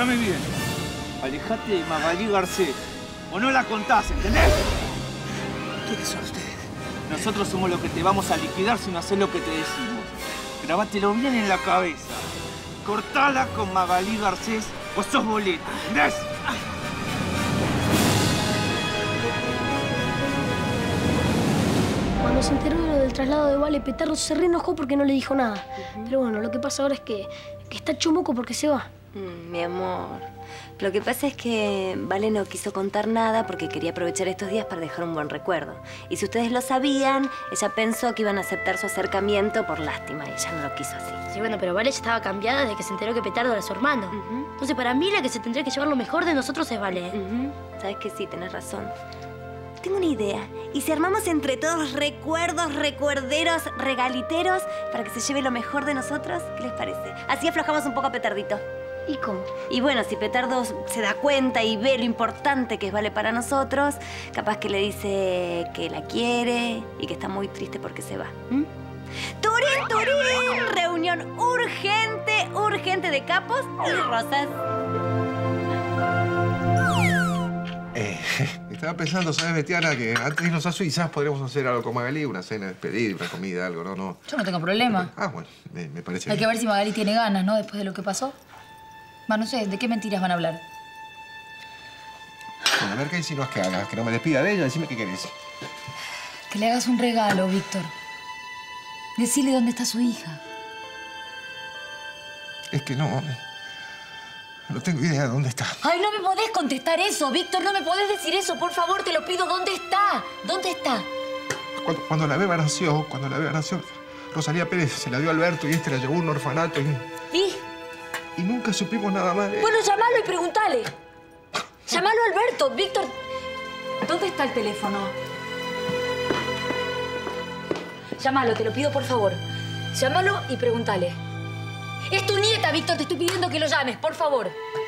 Escúchame bien. Alejate de Magalí Garcés. O no la contás, ¿entendés? ¿Quiénes son ustedes? Nosotros somos los que te vamos a liquidar si no haces lo que te decimos. Grabátelo bien en la cabeza. Cortala con Magalí Garcés o sos boleta, ¿entendés? Cuando se enteró de lo del traslado de Vale, Petardo se reenojó porque no le dijo nada. Pero bueno, lo que pasa ahora es que está hecho moco porque se va. Mi amor, lo que pasa es que Vale no quiso contar nada porque quería aprovechar estos días para dejar un buen recuerdo. Y si ustedes lo sabían, ella pensó que iban a aceptar su acercamiento por lástima y ella no lo quiso así. Sí, bueno, pero Vale ya estaba cambiada desde que se enteró que Petardo era su hermano. Entonces, para mí, la que se tendría que llevar lo mejor de nosotros es Vale. Sabes que sí, tenés razón. Tengo una idea. ¿Y si armamos entre todos recuerdos, recuerderos, regaliteros para que se lleve lo mejor de nosotros? ¿Qué les parece? Así aflojamos un poco a Petardito. ¿Y cómo? Y bueno, si Petardo se da cuenta y ve lo importante que es Vale para nosotros, capaz que le dice que la quiere y que está muy triste porque se va. ¡Turín, Turín! Reunión urgente, urgente de capos y rosas. Estaba pensando, ¿sabes, Betiana? Que antes de irnos a Suiza podríamos hacer algo con Magalí, una cena de despedida, una comida, algo, ¿no? Yo no tengo problema. Ah, bueno, me parece Hay bien. que ver si Magalí tiene ganas, ¿no? Después de lo que pasó. Va, no sé, ¿de qué mentiras van a hablar? Bueno, a ver qué insinúas que haga, que no me despida de ella, decime qué querés. Que le hagas un regalo, Víctor. Decile dónde está su hija. Es que no tengo idea de dónde está. Ay, no me podés contestar eso, Víctor. No me podés decir eso. Por favor, te lo pido. ¿Dónde está? ¿Dónde está? Cuando la beba nació, Rosalía Pérez se la dio a Alberto y este la llevó a un orfanato y nunca supimos nada más de él. Bueno, llamalo y preguntale. Llamalo a Alberto. Víctor, ¿dónde está el teléfono? Llámalo, te lo pido, por favor. Llámalo y preguntale. Es tu nieta, Víctor. Te estoy pidiendo que lo llames, por favor.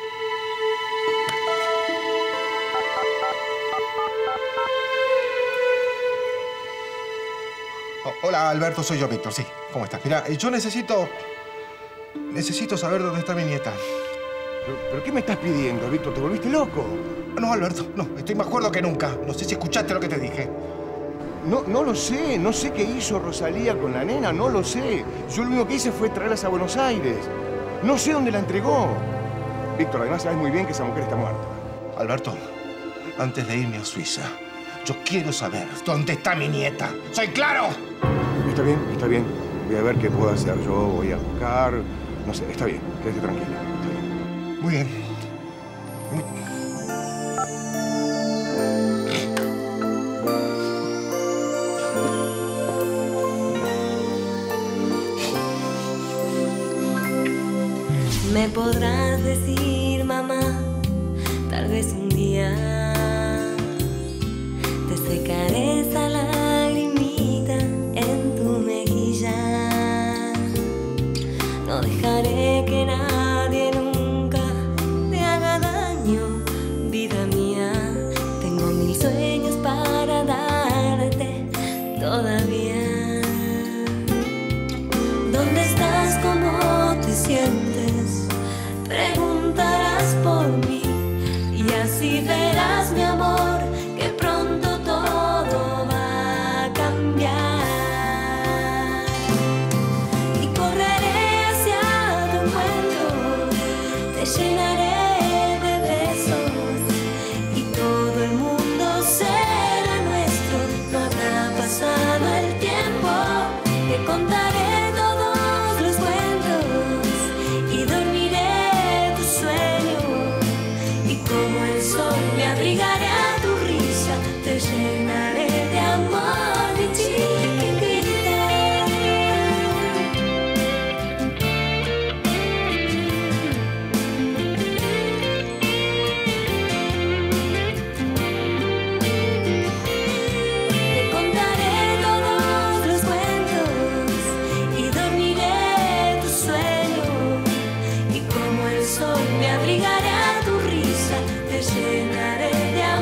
Hola, Alberto, soy yo, Víctor, sí. ¿Cómo estás? Mira, yo necesito saber dónde está mi nieta. ¿Pero qué me estás pidiendo, Víctor? ¿Te volviste loco? No, Alberto, no. Estoy más cuerdo que nunca. No sé si escuchaste lo que te dije. No lo sé. No sé qué hizo Rosalía con la nena. No lo sé. Yo lo único que hice fue traerlas a Buenos Aires. No sé dónde la entregó. Víctor, además sabes muy bien que esa mujer está muerta. Alberto, antes de irme a Suiza, yo quiero saber dónde está mi nieta. ¿Soy claro? Está bien, está bien. Voy a ver qué puedo hacer. Yo voy a buscar... No sé, está bien. Quédate tranquila. Está bien. Muy bien. Me podrás decir, mamá, tal vez un día te secaré esa lagrimita en tu mejilla. No dejaré que nadie nunca te haga daño, vida mía. Tengo mil sueños para darte todavía. ¿Dónde estás? ¿Cómo te sientes? Preguntarás por mí y así verás, mi amor, que pronto todo va a cambiar. Y correré hacia tu encuentro, te llenaré de besos y todo el mundo será nuestro. No habrá pasado el tiempo, te contaré todos los cuentos y dormiré tu sueño. Y como el sol me abrigaré a tu risa, te llenaré de amor, mi chiquitita. Te contaré todos los cuentos y dormiré tu sueño. Y como el sol me abrigaré a tu risa, te llenaré de amor.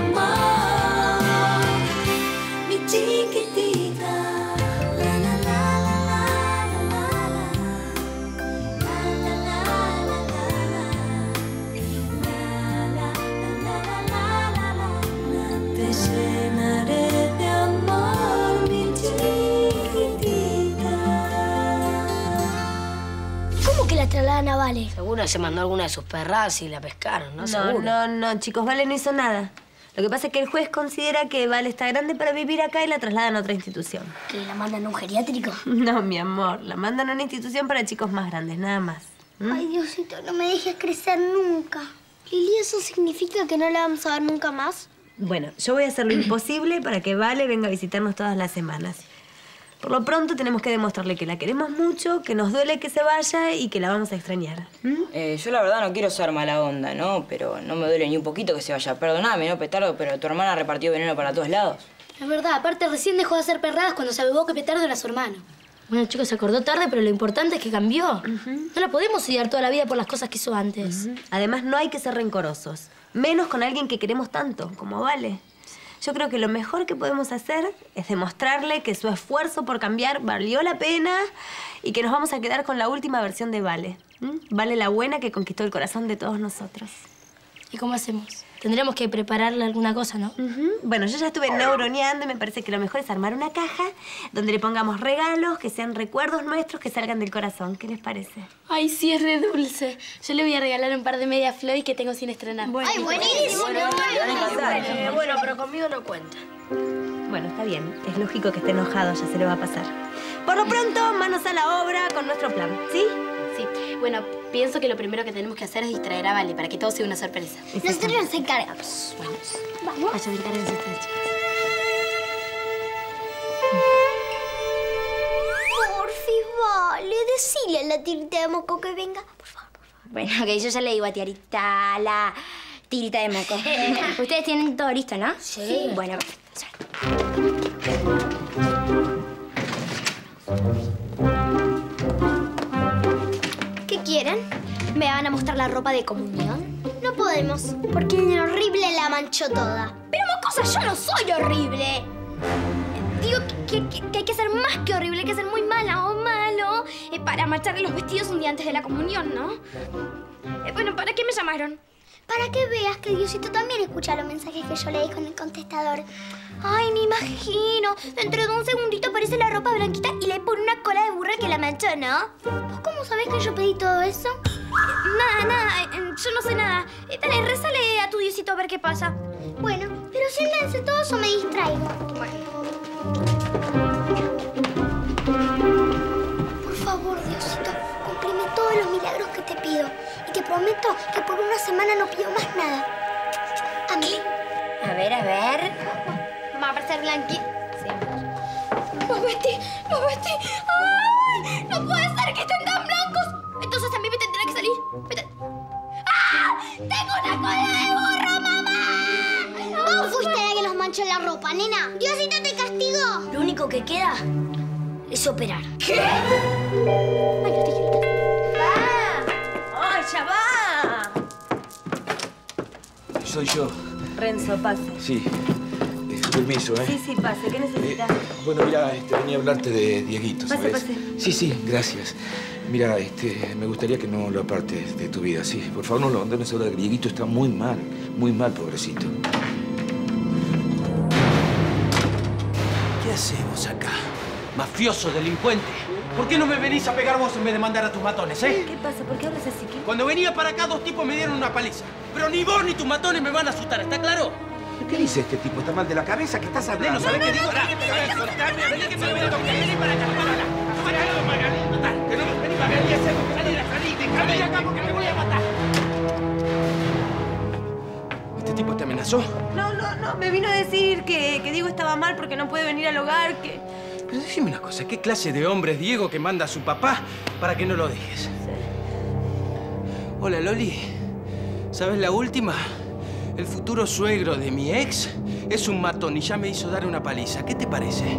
Seguro se mandó alguna de sus perras y la pescaron, ¿no? Seguro. No, chicos, Vale no hizo nada. Lo que pasa es que el juez considera que Vale está grande para vivir acá y la trasladan a otra institución. ¿Que la mandan a un geriátrico? No, mi amor, la mandan a una institución para chicos más grandes, nada más. Ay, Diosito, no me dejes crecer nunca. Lili, ¿eso significa que no la vamos a ver nunca más? Bueno, yo voy a hacer lo imposible para que Vale venga a visitarnos todas las semanas. Por lo pronto tenemos que demostrarle que la queremos mucho, que nos duele que se vaya y que la vamos a extrañar. Yo la verdad no quiero ser mala onda, ¿no? Pero no me duele ni un poquito que se vaya. Perdóname, ¿no, Petardo? Pero tu hermana repartió veneno para todos lados. Es verdad, aparte recién dejó de hacer perradas cuando se avivó que Petardo era su hermano. Bueno, chicos, se acordó tarde, pero lo importante es que cambió. No la podemos odiar toda la vida por las cosas que hizo antes. Además, no hay que ser rencorosos. Menos con alguien que queremos tanto, como Vale. Yo creo que lo mejor que podemos hacer es demostrarle que su esfuerzo por cambiar valió la pena y que nos vamos a quedar con la última versión de Vale. Vale la buena que conquistó el corazón de todos nosotros. ¿Y cómo hacemos? Tendríamos que prepararle alguna cosa, ¿no? Bueno, yo ya estuve neuroneando y me parece que lo mejor es armar una caja donde le pongamos regalos que sean recuerdos nuestros que salgan del corazón. ¿Qué les parece? Ay, sí, es re dulce. Yo le voy a regalar un par de medias Floyd que tengo sin estrenar. ¡Ay, buenísimo! Bueno, pero conmigo no cuenta. Bueno, está bien. Es lógico que esté enojado, ya se le va a pasar. Por lo pronto, manos a la obra con nuestro plan, ¿sí? Sí. Bueno, pienso que lo primero que tenemos que hacer es distraer a Vale para que todo sea una sorpresa. Nosotros nos encargamos. Bueno, vamos. Vayan, encárguense ustedes, chicas. Porfi, Vale, decile a la tirita de moco que venga, por favor. Bueno, ok, yo ya le digo a Tiarita, la tirita de moco. Ustedes tienen todo listo, ¿no? Sí. Bueno, perfecto. ¿Qué quieren? ¿Me van a mostrar la ropa de comunión? No podemos, porque el horrible la manchó toda. Pero mocosa, yo no soy horrible. Digo que hay que ser más que horrible, hay que ser muy mala o malo para marcharle los vestidos un día antes de la comunión, ¿no? Bueno, ¿para qué me llamaron? Para que veas que Diosito también escucha los mensajes que yo le dejo en el contestador. Ay, me imagino. Dentro de un segundito aparece la ropa blanquita y le pone una cola de burra que la manchó, ¿no? ¿Vos cómo sabés que yo pedí todo eso? Nada. Yo no sé nada. Dale, rézale a tu Diosito a ver qué pasa. Bueno, pero siéntense todos o me distraigo. Por favor, Diosito, cumplime todos los milagros que te pido. Y te prometo que por una semana no pido más nada. Amén. A ver. Va a aparecer blanqui. Sí. ¡Los vestí! ¡Ay! ¡No puede ser que estén tan blancos! Entonces a mí me tendrá que salir. ¡Ah! ¡Tengo una cola de burro, mamá! Vos fuiste la que los manchó en la ropa, nena. Diosito te castigó. Lo único que queda es operar. ¿Qué? Ay, las tijeritas. ¡Ay, ya va! Soy yo. Renzo, pase. Sí. Permiso, ¿eh? Sí, pase. ¿Qué necesitas? Bueno, mira, venía a hablarte de Dieguito, ¿sabes? Pase. Sí, gracias. Mira, me gustaría que no lo apartes de tu vida, sí. Por favor, no lo abandones ahora. Dieguito está muy mal, pobrecito. ¿Qué hacemos acá? Mafioso, delincuente. ¿Por qué no me venís a pegar vos en vez de mandar a tus matones, eh? ¿Qué pasa? ¿Por qué hablas así? Cuando venía para acá, 2 tipos me dieron una paliza. Pero ni vos ni tus matones me van a asustar, ¿está claro? ¿Qué dice este tipo? ¿Está mal de la cabeza? ¿Qué estás hablando? ¿No sabés qué digo? Soltame, vení que me voy a tocar. Vení para acá, Magali. Que no, vení, Magali, salí, déjame de acá porque te voy a matar. ¿Este tipo te amenazó? No. Me vino a decir que Diego estaba mal porque no puede venir al hogar, que... Pero decime una cosa, ¿qué clase de hombre es Diego que manda a su papá para que no lo dejes? Sí. Hola, Loli. ¿Sabes la última? El futuro suegro de mi ex es un matón y ya me hizo dar una paliza. ¿Qué te parece?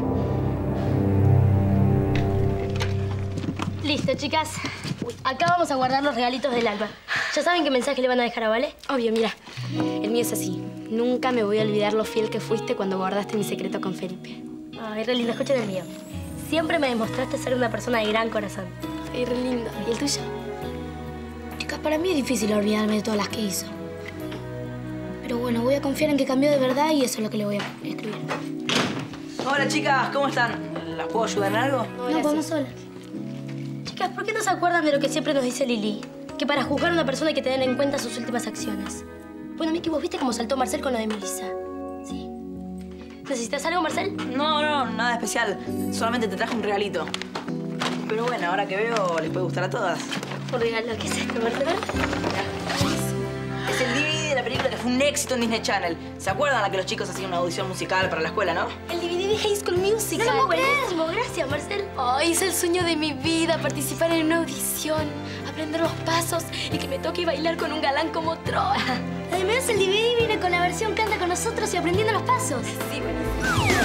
Listo, chicas. Acá vamos a guardar los regalitos del alba. ¿Ya saben qué mensaje le van a dejar a Vale? Obvio, mira. El mío es así. Nunca me voy a olvidar lo fiel que fuiste cuando guardaste mi secreto con Felipe. Ay, re lindo. Escuchen el mío. Siempre me demostraste ser una persona de gran corazón. Ay, re lindo. ¿Y el tuyo? Chicas, para mí es difícil olvidarme de todas las que hizo. Pero bueno, voy a confiar en que cambió de verdad y eso es lo que le voy a escribir. Hola, chicas. ¿Cómo están? ¿Las puedo ayudar en algo? No, vamos solas. Chicas, ¿por qué no se acuerdan de lo que siempre nos dice Lili? que para juzgar a una persona hay que tener en cuenta sus últimas acciones. Bueno, Miki, ¿vos viste cómo saltó Marcel con lo de Melissa? ¿Sí? ¿Necesitas algo, Marcel? No, nada especial. Solamente te traje un regalito. Pero bueno, ahora que veo, les puede gustar a todas. ¿Un regalo? ¿Qué es esto, Marcel? Es el DVD de la película que fue un éxito en Disney Channel. ¿Se acuerdan la que los chicos hacían una audición musical para la escuela, no? El DVD de High School Musical. No lo puedo creer. Buenísimo, gracias, Marcel. Ay, es el sueño de mi vida, participar en una audición, aprender los pasos y que me toque bailar con un galán como Troy. Además, el DVD viene con la versión Canta con nosotros y aprendiendo los pasos. Sí, buenísimo.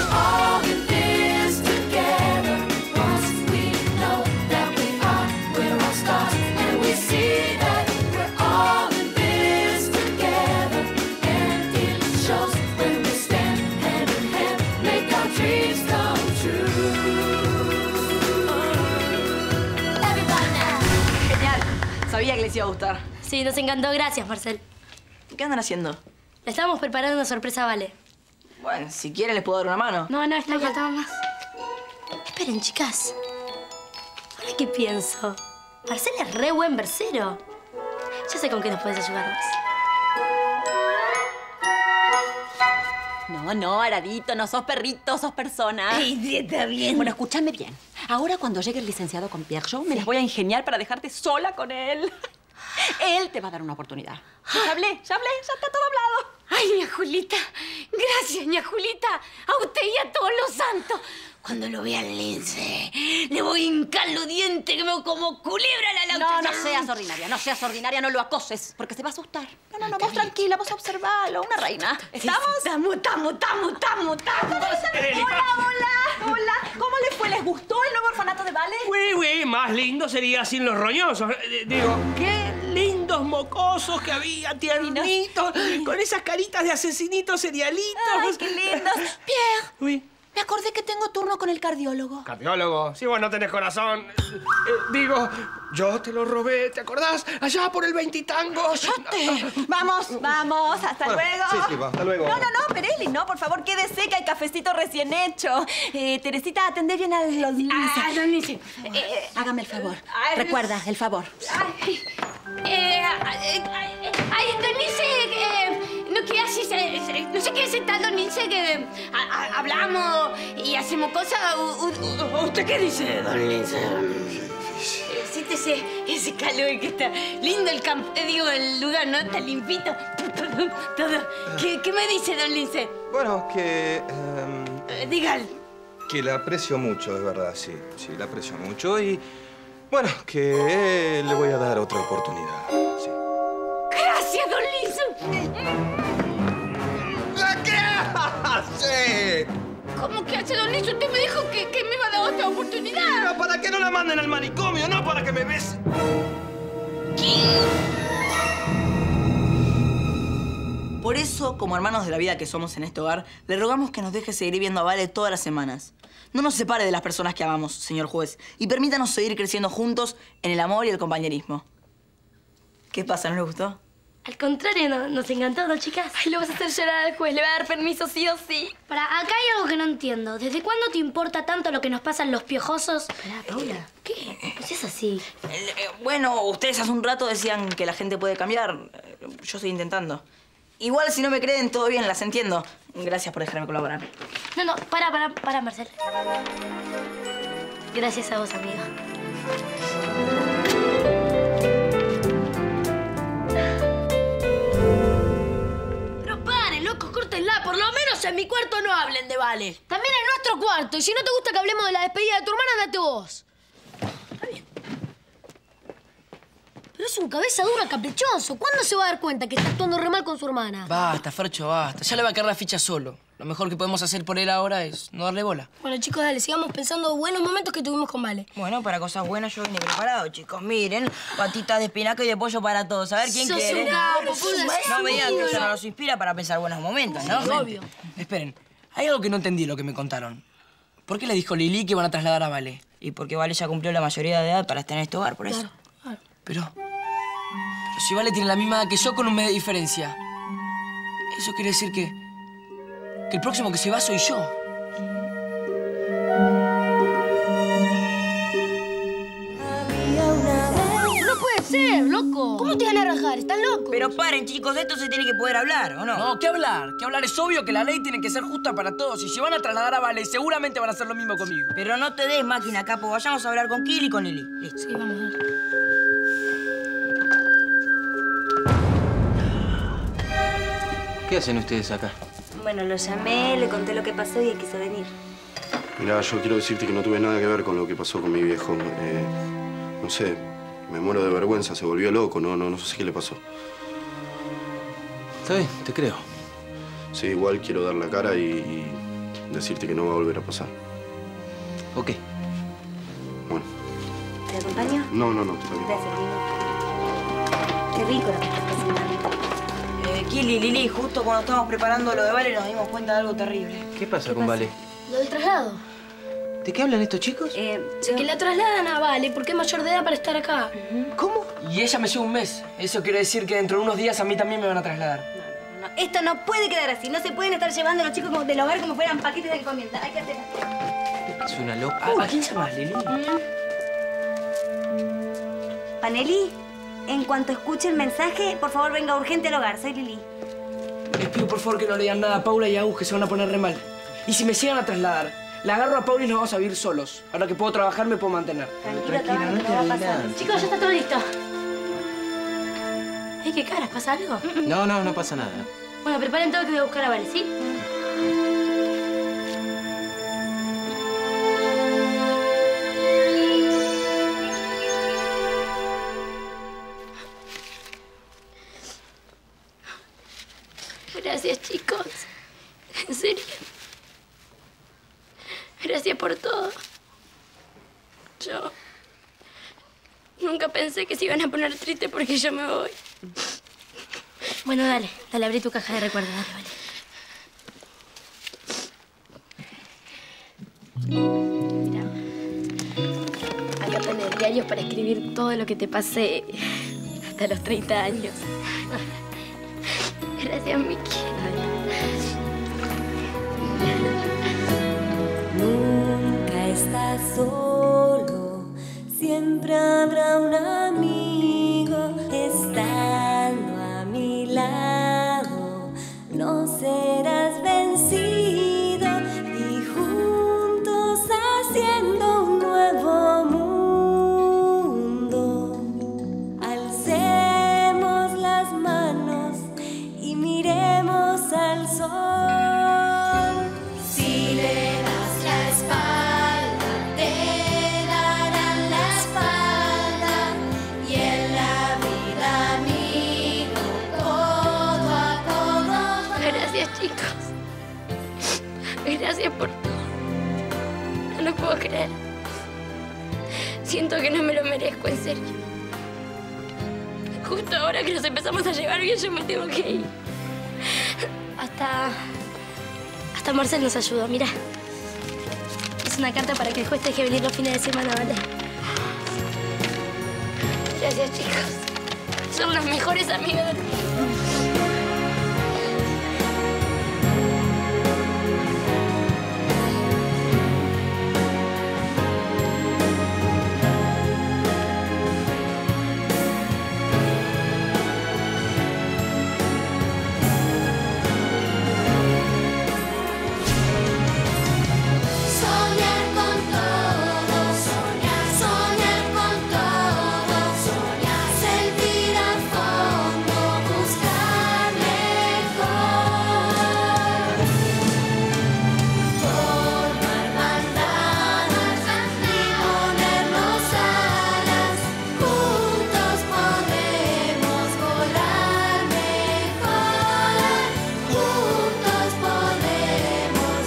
Sabía que les iba a gustar. Sí, nos encantó. Gracias, Marcel. ¿Qué andan haciendo? Le estábamos preparando una sorpresa a Vale. Bueno, si quieren les puedo dar una mano. No, está bien. Más. Esperen, chicas. ¿Ahora qué pienso? Marcel es re buen versero. Yo sé con qué nos puedes ayudar más. No, Aradito, no sos perrito, sos persona. Ay, está bien. Bueno, escúchame bien. Ahora cuando llegue el licenciado con Pierre, yo me las voy a ingeniar para dejarte sola con él. Él te va a dar una oportunidad. Ya hablé, ya está todo hablado. Ay, ña Julita. Gracias, ña Julita. A usted y a todos los santos. Cuando lo vea al lince, le voy a hincar los dientes que me como culebra la lauta. No seas ordinaria, no lo acoses, porque se va a asustar. No, vos tranquila, vos observalo, una reina. ¿Estamos? Estamos. Hola. ¿Cómo les fue? ¿Les gustó el nuevo orfanato de Vale? Uy, más lindo sería sin los roñosos. Digo, qué lindos mocosos que había, tiernitos, con esas caritas de asesinitos serialitos. Ay, qué lindos. Pierre. Uy. Me acordé que tengo turno con el cardiólogo. ¿Cardiólogo? Si vos no tenés corazón. Digo, yo te lo robé, ¿te acordás? Allá por el 20 y tangos. Vamos, hasta luego. Sí, va, hasta luego. No, Perelli, no, por favor, quédese que hay cafecito recién hecho. Teresita, atendé bien a los Lince. Don Lince. Hágame el favor. Recuerda, el favor. Don Lince, no sé qué es tal, Don Lince, que hablamos y hacemos cosas. ¿Usted qué dice, Don Lince? Siéntese ese calor que está lindo el campo, el lugar, ¿no? Está limpito. Todo. ¿Qué me dice, Don Lince? Bueno, que... Dígale. Que la aprecio mucho, de verdad, sí. Sí, la aprecio mucho y... Bueno, que le voy a dar otra oportunidad, sí. ¡Gracias, Don Lince! ¿Qué hace? ¿Cómo que hace, Don Lince? Usted me dijo que me iba a dar otra oportunidad. Pero para que no la manden al manicomio, no para que me bese. Por eso, como hermanos de la vida que somos en este hogar, le rogamos que nos deje seguir viendo a Vale todas las semanas. No nos separe de las personas que amamos, señor juez, y permítanos seguir creciendo juntos en el amor y el compañerismo. ¿Qué pasa? ¿No le gustó? Al contrario, nos encantó, ¿no, chicas? Ay, lo vas a hacer llorar al juez, le va a dar permiso sí o sí. Acá hay algo que no entiendo. ¿Desde cuándo te importa tanto lo que nos pasa en los piojosos? Paula. ¿Qué? No seas así. Bueno, ustedes hace un rato decían que la gente puede cambiar. Yo estoy intentando. Igual, si no me creen, todo bien, las entiendo. Gracias por dejarme colaborar. No, para, Marcel. Gracias a vos, amiga. Pero paren, locos, córtenla. Por lo menos en mi cuarto no hablen de Vale. También en nuestro cuarto. Y si no te gusta que hablemos de la despedida de tu hermana, andate vos. Está bien. Pero es un cabeza dura caprichoso. ¿Cuándo se va a dar cuenta que está actuando re mal con su hermana? Basta, Fercho, basta. Ya le va a caer la ficha solo. Lo mejor que podemos hacer por él ahora es no darle bola. Bueno, chicos, dale, sigamos pensando buenos momentos que tuvimos con Vale. Bueno, para cosas buenas yo vine preparado, chicos. Miren, patitas de espinaca y de pollo para todos. A ver quién quiere. No me digan que eso no nos inspira para pensar buenos momentos, ¿no? Sí, obvio. Esperen, hay algo que no entendí lo que me contaron. ¿Por qué le dijo Lili que van a trasladar a Vale? Y porque Vale ya cumplió la mayoría de edad para estar en este hogar, por eso. Claro. Pero si Vale tiene la misma edad que yo con un mes de diferencia, eso quiere decir que el próximo que se va soy yo. No puede hacer, loco? ¿Cómo te van a rajar? ¿Están locos? Pero paren, chicos, de esto se tiene que poder hablar, ¿o no? No, ¿qué hablar? ¿Qué hablar? Es obvio que la ley tiene que ser justa para todos. Y si van a trasladar a Vale, seguramente van a hacer lo mismo conmigo. Pero no te des máquina, capo. Vayamos a hablar con Kili y con Lili. Listo. Sí, vamos a ver. ¿Qué hacen ustedes acá? Bueno, lo llamé, le conté lo que pasó y él quiso venir. Mirá, yo quiero decirte que no tuve nada que ver con lo que pasó con mi viejo. No sé, me muero de vergüenza, se volvió loco, no sé qué le pasó. Está bien, te creo. Sí, igual quiero dar la cara y decirte que no va a volver a pasar. Ok. Bueno. ¿Te acompaño? No, está bien. Gracias, Lili. Qué rico lo que estás cocinando. Kili, Lili, justo cuando estábamos preparando lo de Vale nos dimos cuenta de algo terrible. ¿Qué pasa con Vale? Lo del traslado. ¿De qué hablan estos chicos? Que la trasladan a Vale porque es mayor de edad para estar acá. ¿Cómo? Y ella me lleva un mes. Eso quiere decir que dentro de unos días a mí también me van a trasladar. No, esto no puede quedar así. No se pueden estar llevando a los chicos del hogar como fueran paquetes de encomienda. Hay que hacer Es una locura. ¿A quién llamas, Lili? Paneli, en cuanto escuche el mensaje, por favor venga urgente al hogar. Soy Lili. Les pido por favor que no le digan nada a Paula y a Agus, que se van a poner re mal. Y si me llegan a trasladar, la agarro a Paula y nos vamos a vivir solos. Ahora que puedo trabajar, me puedo mantener. Tranquila, no te va a pasar. Chicos, ya está todo listo. Ay, qué caras, ¿pasa algo? No pasa nada. Bueno, preparen todo que voy a buscar a Vale, ¿sí? Gracias, chicos. En serio. Gracias por todo. Yo nunca pensé que se iban a poner tristes porque yo me voy. Bueno, dale, abrí tu caja de recuerdos, dale, Mira. Acá tenés diarios para escribir todo lo que te pasé hasta los 30 años. Gracias, Miki. Nunca estás solo, siempre habrá un amigo estando a mi lado. No serás vencido y juntos haciendo un nuevo mundo. Alcemos las manos y miremos al sol. Si le das la espalda, te darán la espalda. Y en la vida, amigo, codo a codo. Gracias, chicos. Gracias por todo. No lo puedo creer. Siento que no me lo merezco, en serio. Justo ahora que nos empezamos a llevar bien, yo me tengo que ir. Hasta Marcel nos ayudó, mira. Es una carta para que el juez deje venir los fines de semana, ¿vale? Gracias, chicos. Son los mejores amigos del mundo. Soñar con todo, soñar con todo, soñar, sentir a fondo, buscar mejor, formar bandadas y ponernos alas, juntos podemos volar mejor, juntos podemos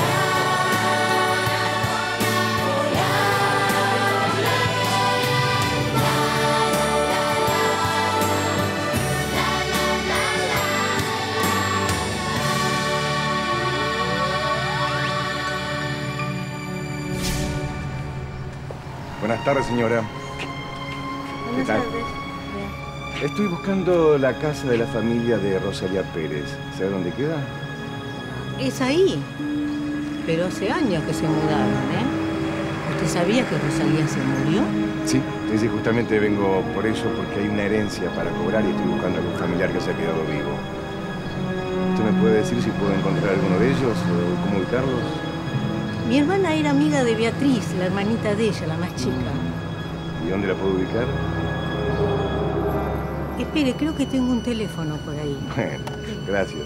Buenas tardes, señora. ¿Qué tal? Estoy buscando la casa de la familia de Rosalía Pérez. ¿Sabe dónde queda? Es ahí. Pero hace años que se mudaron, ¿eh? ¿Usted sabía que Rosalía se murió? Sí, Sí, justamente vengo por eso, porque hay una herencia para cobrar y estoy buscando a algún familiar que se ha quedado vivo. ¿Usted me puede decir si puedo encontrar alguno de ellos o cómo ubicarlos? Mi hermana era amiga de Beatriz, la hermanita de ella, la más chica. ¿Y dónde la puedo ubicar? Espere, creo que tengo un teléfono por ahí. Bueno, gracias.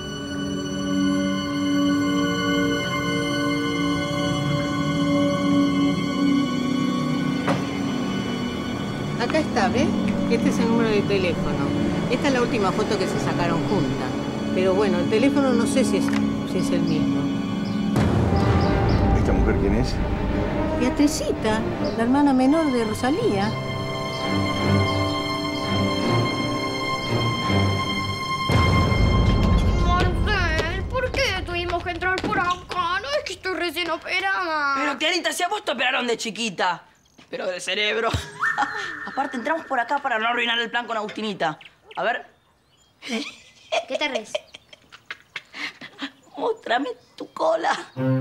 Acá está, ¿ves? Este es el número de teléfono. Esta es la última foto que se sacaron juntas. Pero bueno, el teléfono no sé si es el mismo. ¿Esta mujer quién es? Beatricita, la hermana menor de Rosalía. Marcel, ¿por qué tuvimos que entrar por acá? No es que estoy recién operada. Pero, Clarita, si a vos te operaron de chiquita. Pero de cerebro. Aparte, entramos por acá para no arruinar el plan con Agustinita. A ver. ¿Qué te res? Móstrame tu cola.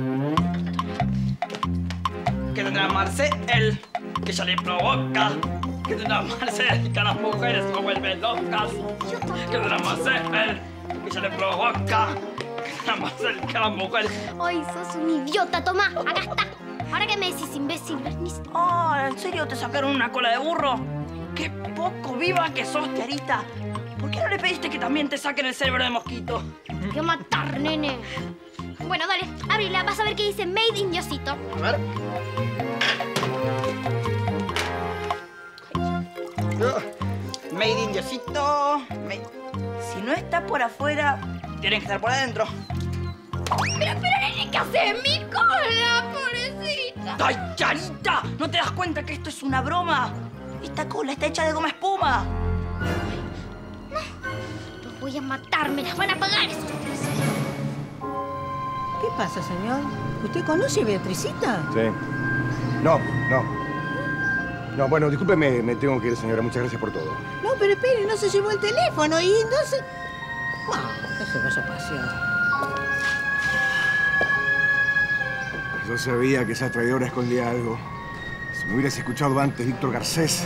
Que tendrá Marcel, que ya le provoca. Que tendrá Marcel, que a las mujeres se vuelven locas. Que tendrá Marcel, que ya le provoca. Que tendrá Marcel, que a las mujeres... Ay, sos un idiota. Tomá, acá está. ¿Ahora qué me decís, imbécil? Oh, ¿en serio te sacaron una cola de burro? ¡Qué poco viva que sos, Clarita! ¿Por qué no le pediste que también te saquen el cerebro de mosquito? Hay que matar, nene. Bueno, dale, abrila. Vas a ver qué dice Made in Diosito. A ver. Made in Diosito. Si no está por afuera, tienen que estar por adentro. Pero, nene, ¿qué haces? ¡Mi cola, pobrecita! ¡Ay, Clarita! ¿No te das cuenta que esto es una broma? Esta cola está hecha de goma espuma. Los voy a matar. Me las van a pagar esos tres. ¿Qué pasa, señor? ¿Usted conoce a Beatricita? Sí. No. No, bueno, discúlpeme, me tengo que ir, señora. Muchas gracias por todo. No, pero espere, no se llevó el teléfono y no se... No se vaya a pasear. Yo sabía que esa traidora escondía algo. Si me hubieras escuchado antes, Víctor Garcés.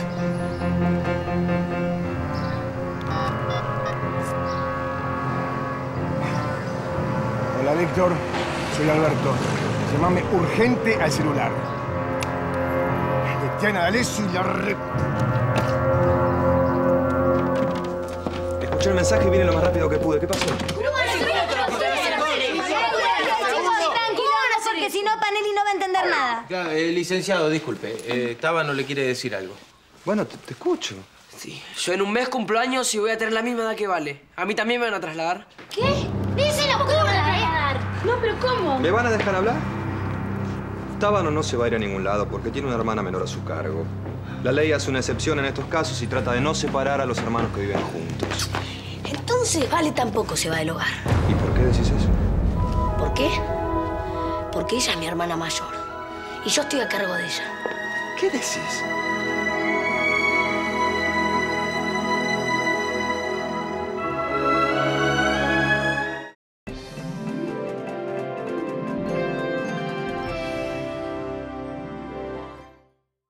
Hola, Víctor. Soy Alberto. Llámame urgente al celular. Tiana D'Alessio y la re... Escuché el mensaje y vine lo más rápido que pude. ¿Qué pasó? Porque si no, Panelli no va a entender nada. Licenciado, disculpe. Tábano le quiere decir algo. Bueno, te escucho. Sí, yo en un mes cumplo años y voy a tener la misma edad que Vale. ¿A mí también me van a trasladar? ¿Qué? Dice la boca de No, pero ¿cómo? ¿Me van a dejar hablar? Tábano no se va a ir a ningún lado porque tiene una hermana menor a su cargo. La ley hace una excepción en estos casos y trata de no separar a los hermanos que viven juntos. Entonces Vale tampoco se va del hogar. ¿Y por qué decís eso? ¿Por qué? Porque ella es mi hermana mayor. Y yo estoy a cargo de ella. ¿Qué decís?